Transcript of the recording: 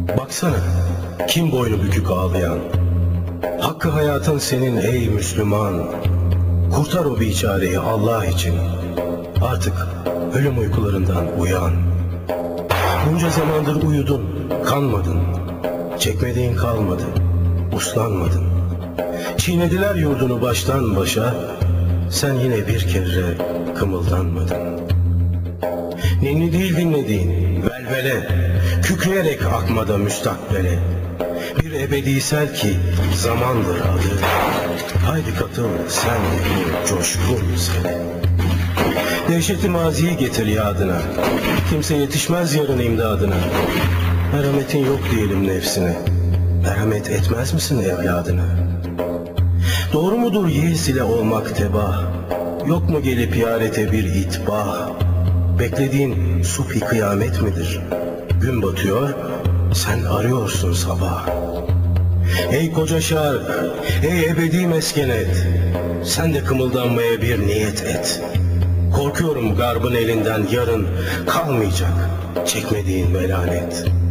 Baksana, kim boynu bükük ağlayan? Hakkı hayatın senin ey Müslüman. Kurtar o biçareyi Allah için. Artık ölüm uykularından uyan. Bunca zamandır uyudun, kanmadın. Çekmediğin kalmadı, uslanmadın. Çiğnediler yurdunu baştan başa. Sen yine bir kere kımıldanmadın. Ninni değil dinlediğin velvele, kükreyerek akmada müstakbele. Bir ebedi sel ki zamandır adı. Haydi katıl sen de coşkun sele. Dehşeti maziyi getir yadına. Kimse yetişmez yarın imdadına. Merhametin yok diyelim nefsine. Merhamet etmez misin evladına? Doğru mudur yiğis ile olmak tebah? Yok mu gelip yarete bir itbah? Beklediğin subhi kıyamet midir? Gün batıyor, sen arıyorsun sabah. Ey koca şark, ey ebedi meskenet, sen de kımıldanmaya bir niyet et. Korkuyorum garbın elinden yarın kalmayacak çekmediğin melanet.